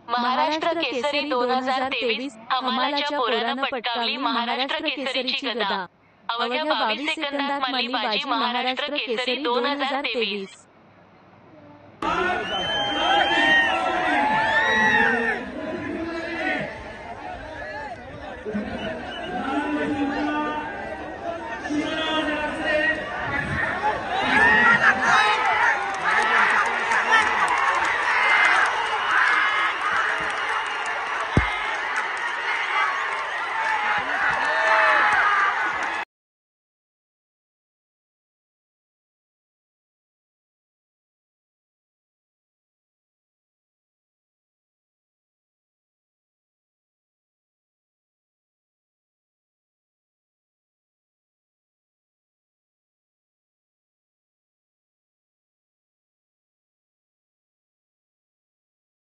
महाराष्ट्र केसरी 2023 हमालाच्या पोरानं पटकावली महाराष्ट्र केसरीची गदा. अवघ्या 22 सेकंदात मारली बाजी महाराष्ट्र केसरी 2023.